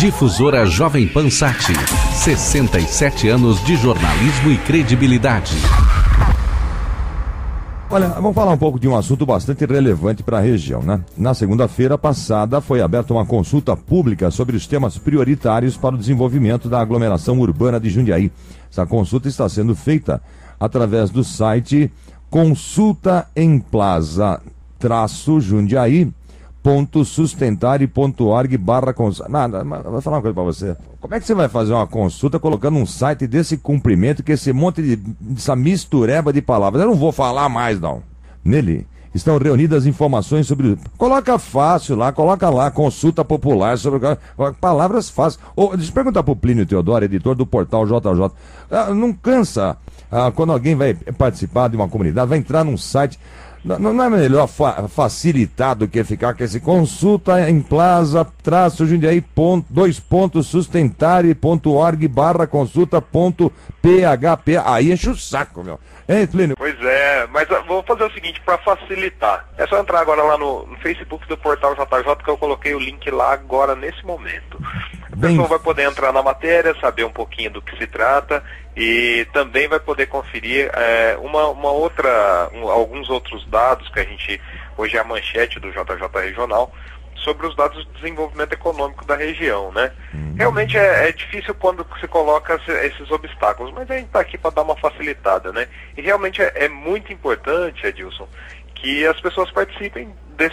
Difusora Jovem Pan Sat, 67 anos de jornalismo e credibilidade. Olha, vamos falar um pouco de um assunto bastante relevante para a região, né? Na segunda-feira passada foi aberta uma consulta pública sobre os temas prioritários para o desenvolvimento da aglomeração urbana de Jundiaí. Essa consulta está sendo feita através do site consultaempplaza-jundiaí.sustentare.org/consulta. Nada, mas vou falar uma coisa para você. Como é que você vai fazer uma consulta colocando um site desse comprimento, que esse monte dessa mistureba de palavras? Eu não vou falar mais, não. Nele estão reunidas informações sobre... Coloca fácil lá, coloca lá, consulta popular sobre... Palavras fáceis. Deixa eu perguntar pro Plínio Teodoro, editor do portal JJ. Não cansa quando alguém vai participar de uma comunidade, vai entrar num site... Não é melhor facilitar do que ficar com esse consulta em plaza-jundiaí sustentare.org/consulta.php. Aí enche o saco, meu. Hein, Plínio? Pois é, mas vou fazer o seguinte para facilitar. É só entrar agora lá no Facebook do portal JJ, que eu coloquei o link lá agora nesse momento. A pessoa vai poder entrar na matéria, saber um pouquinho do que se trata e também vai poder conferir alguns outros dados que a gente, hoje é a manchete do JJ Regional, sobre os dados de desenvolvimento econômico da região, né? Realmente é difícil quando se coloca esses obstáculos, mas a gente está aqui para dar uma facilitada, né? E realmente é muito importante, Edilson, que as pessoas participem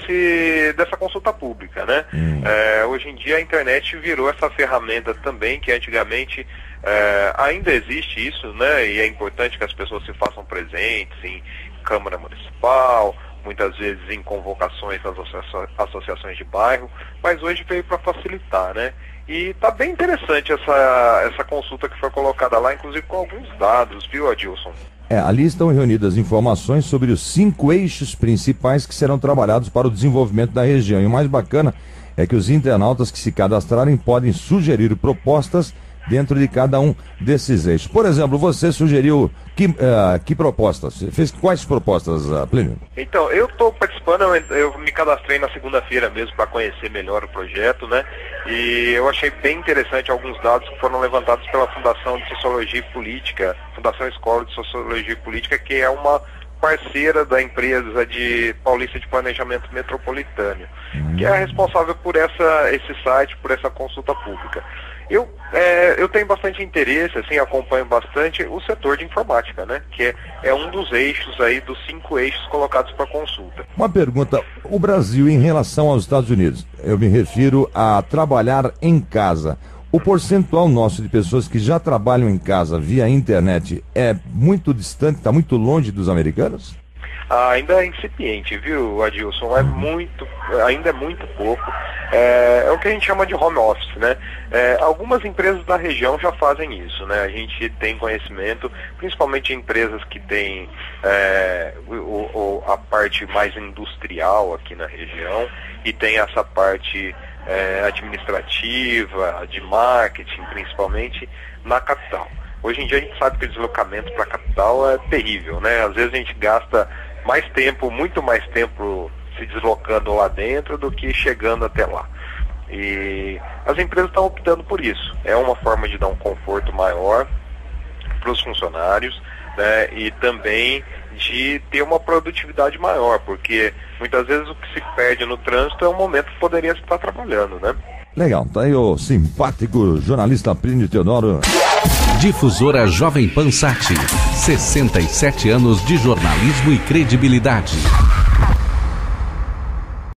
dessa consulta pública, né? Hoje em dia a internet virou essa ferramenta também, que antigamente ainda existe isso, né? E é importante que as pessoas se façam presentes em Câmara Municipal, muitas vezes em convocações nas associações de bairro, mas hoje veio para facilitar, né? E está bem interessante essa consulta que foi colocada lá, inclusive com alguns dados, viu, Adilson? Ali estão reunidas informações sobre os 5 eixos principais que serão trabalhados para o desenvolvimento da região. E o mais bacana é que os internautas que se cadastrarem podem sugerir propostas dentro de cada um desses eixos. Por exemplo, você sugeriu que propostas? Você fez quais propostas, Plínio? Então, eu estou participando, eu me cadastrei na segunda-feira mesmo para conhecer melhor o projeto, né? E eu achei bem interessante alguns dados que foram levantados pela Fundação de Sociologia e Política, Fundação Escola de Sociologia e Política, que é uma parceira da empresa de Paulista de Planejamento Metropolitano, que é responsável por esse site, por essa consulta pública. Eu tenho bastante interesse, assim, acompanho bastante o setor de informática, né? Que é um dos eixos aí, dos 5 eixos colocados para consulta. Uma pergunta, o Brasil em relação aos Estados Unidos, eu me refiro a trabalhar em casa. O percentual nosso de pessoas que já trabalham em casa via internet é muito distante, está muito longe dos americanos? Ainda é incipiente, viu, Adilson? Ainda é muito pouco. É o que a gente chama de home office, né? Algumas empresas da região já fazem isso, né? A gente tem conhecimento, principalmente empresas que têm a parte mais industrial aqui na região e tem essa parte administrativa, de marketing, principalmente na capital. Hoje em dia a gente sabe que o deslocamento para a capital é terrível, né? Às vezes a gente gasta mais tempo, muito mais tempo se deslocando lá dentro do que chegando até lá. E as empresas estão optando por isso. É uma forma de dar um conforto maior para os funcionários, né? E também de ter uma produtividade maior, porque muitas vezes o que se perde no trânsito é um momento que poderia estar trabalhando, né? Legal, tá aí o simpático jornalista Plínio Teodoro. Difusora Jovem Pan Sat, 67 anos de jornalismo e credibilidade.